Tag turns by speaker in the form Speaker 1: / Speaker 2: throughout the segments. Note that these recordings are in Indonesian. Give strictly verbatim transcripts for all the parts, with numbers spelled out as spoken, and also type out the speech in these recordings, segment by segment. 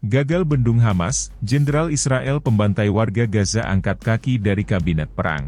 Speaker 1: Gagal bendung Hamas, Jenderal Israel pembantai warga Gaza angkat kaki dari kabinet perang.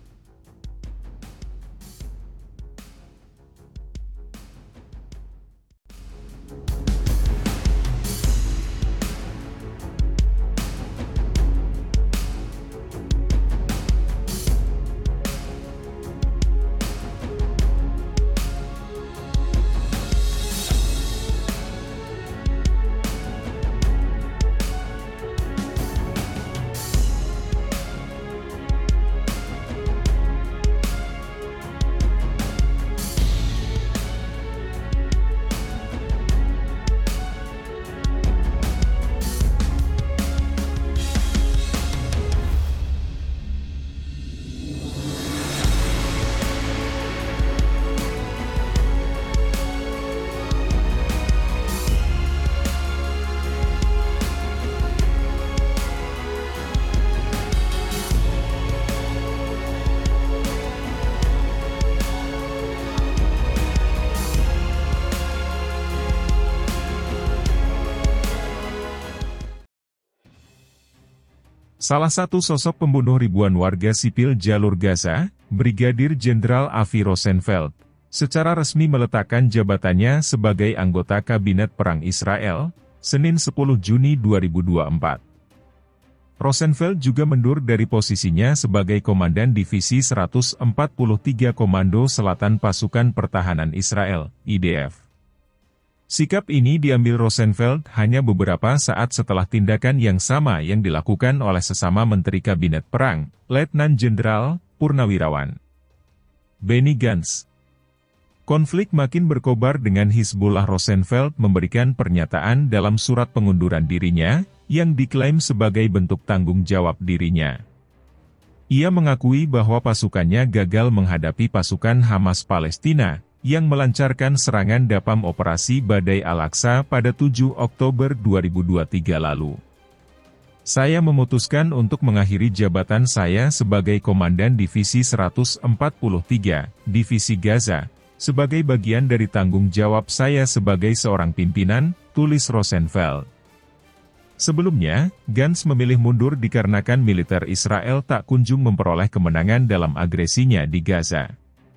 Speaker 1: Salah satu sosok pembunuh ribuan warga sipil jalur Gaza, Brigadir Jenderal Avi Rosenfeld, secara resmi meletakkan jabatannya sebagai anggota Kabinet Perang Israel, Senin sepuluh Juni dua ribu dua puluh empat. Rosenfeld juga mundur dari posisinya sebagai Komandan Divisi seratus empat puluh tiga Komando Selatan Pasukan Pertahanan Israel, I D F. Sikap ini diambil Rosenfeld hanya beberapa saat setelah tindakan yang sama yang dilakukan oleh sesama Menteri Kabinet Perang, Letnan Jenderal, Purnawirawan Benny Gantz. Konflik makin berkobar dengan Hizbullah. Rosenfeld memberikan pernyataan dalam surat pengunduran dirinya, yang diklaim sebagai bentuk tanggung jawab dirinya. Ia mengakui bahwa pasukannya gagal menghadapi pasukan Hamas Palestina, yang melancarkan serangan Dapam Operasi Badai Al-Aqsa pada tujuh Oktober dua ribu dua puluh tiga lalu. Saya memutuskan untuk mengakhiri jabatan saya sebagai Komandan Divisi seratus empat puluh tiga, Divisi Gaza, sebagai bagian dari tanggung jawab saya sebagai seorang pimpinan, tulis Rosenfeld. Sebelumnya, Gantz memilih mundur dikarenakan militer Israel tak kunjung memperoleh kemenangan dalam agresinya di Gaza.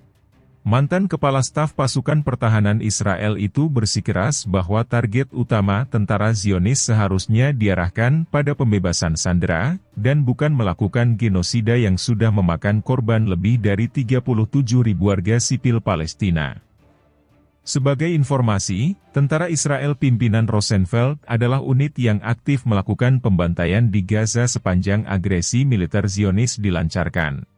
Speaker 1: Mantan Kepala Staf Pasukan Pertahanan Israel itu bersikeras bahwa target utama tentara Zionis seharusnya diarahkan pada pembebasan sandera, dan bukan melakukan genosida yang sudah memakan korban lebih dari tiga puluh tujuh ribu warga sipil Palestina. Sebagai informasi, tentara Israel pimpinan Rosenfeld adalah unit yang aktif melakukan pembantaian di Gaza sepanjang agresi militer Zionis dilancarkan.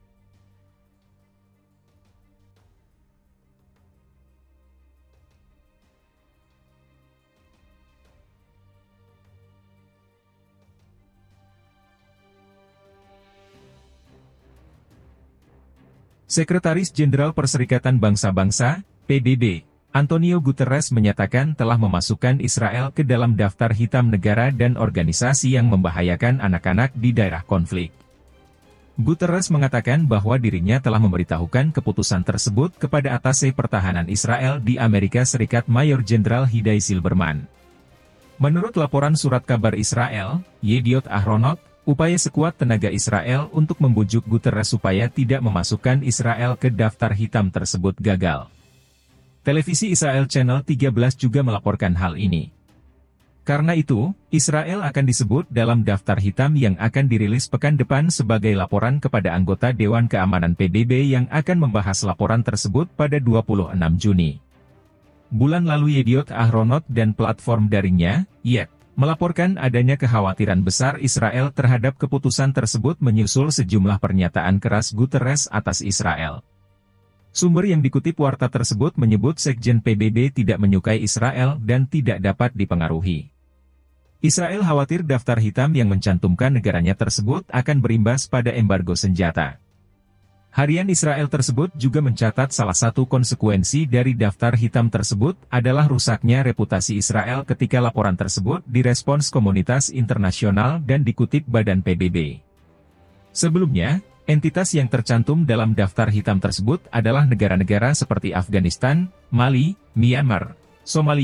Speaker 1: Sekretaris Jenderal Perserikatan Bangsa-Bangsa, P B B, Antonio Guterres menyatakan telah memasukkan Israel ke dalam daftar hitam negara dan organisasi yang membahayakan anak-anak di daerah konflik. Guterres mengatakan bahwa dirinya telah memberitahukan keputusan tersebut kepada Atase Pertahanan Israel di Amerika Serikat Mayor Jenderal Hidai Silberman. Menurut laporan surat kabar Israel, Yediot Ahronot, upaya sekuat tenaga Israel untuk membujuk Guterres supaya tidak memasukkan Israel ke daftar hitam tersebut gagal. Televisi Israel Channel tiga belas juga melaporkan hal ini. Karena itu, Israel akan disebut dalam daftar hitam yang akan dirilis pekan depan sebagai laporan kepada anggota Dewan Keamanan P B B yang akan membahas laporan tersebut pada dua puluh enam Juni. Bulan lalu Yediot Ahronot dan platform daringnya, Yet, melaporkan adanya kekhawatiran besar Israel terhadap keputusan tersebut menyusul sejumlah pernyataan keras Guterres atas Israel. Sumber yang dikutip warta tersebut menyebut Sekjen P B B tidak menyukai Israel dan tidak dapat dipengaruhi. Israel khawatir daftar hitam yang mencantumkan negaranya tersebut akan berimbas pada embargo senjata. Harian Israel tersebut juga mencatat salah satu konsekuensi dari daftar hitam tersebut adalah rusaknya reputasi Israel ketika laporan tersebut direspons komunitas internasional dan dikutip Badan P B B. Sebelumnya, entitas yang tercantum dalam daftar hitam tersebut adalah negara-negara seperti Afghanistan, Mali, Myanmar, Somalia,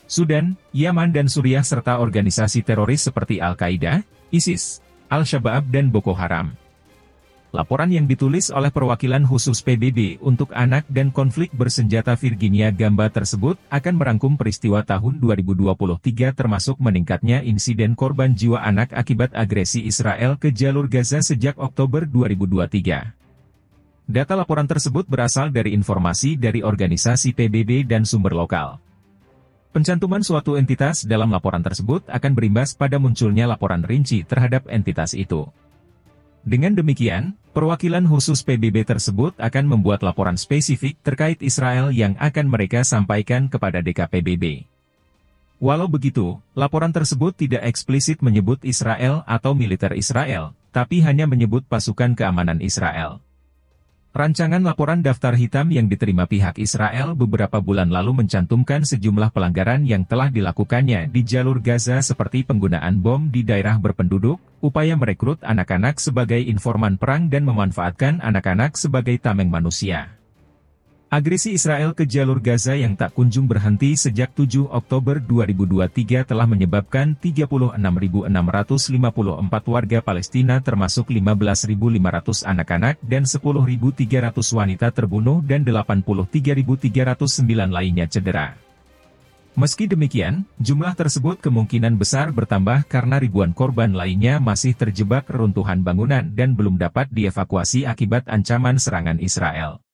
Speaker 1: Sudan, Yaman dan Suriah serta organisasi teroris seperti Al-Qaeda, ISIS, Al-Shabaab dan Boko Haram. Laporan yang ditulis oleh perwakilan khusus P B B untuk anak dan konflik bersenjata Virginia Gamba tersebut akan merangkum peristiwa tahun dua ribu dua puluh tiga termasuk meningkatnya insiden korban jiwa anak akibat agresi Israel ke jalur Gaza sejak Oktober dua ribu dua puluh tiga. Data laporan tersebut berasal dari informasi dari organisasi P B B dan sumber lokal. Pencantuman suatu entitas dalam laporan tersebut akan berimbas pada munculnya laporan rinci terhadap entitas itu. Dengan demikian, perwakilan khusus P B B tersebut akan membuat laporan spesifik terkait Israel yang akan mereka sampaikan kepada D K P B B. Walau begitu, laporan tersebut tidak eksplisit menyebut Israel atau militer Israel, tapi hanya menyebut pasukan keamanan Israel. Rancangan laporan daftar hitam yang diterima pihak Israel beberapa bulan lalu mencantumkan sejumlah pelanggaran yang telah dilakukannya di jalur Gaza seperti penggunaan bom di daerah berpenduduk, upaya merekrut anak-anak sebagai informan perang dan memanfaatkan anak-anak sebagai tameng manusia. Agresi Israel ke jalur Gaza yang tak kunjung berhenti sejak tujuh Oktober dua ribu dua puluh tiga telah menyebabkan tiga puluh enam ribu enam ratus lima puluh empat warga Palestina termasuk lima belas ribu lima ratus anak-anak dan sepuluh ribu tiga ratus wanita terbunuh dan delapan puluh tiga ribu tiga ratus sembilan lainnya cedera. Meski demikian, jumlah tersebut kemungkinan besar bertambah karena ribuan korban lainnya masih terjebak reruntuhan bangunan dan belum dapat dievakuasi akibat ancaman serangan Israel.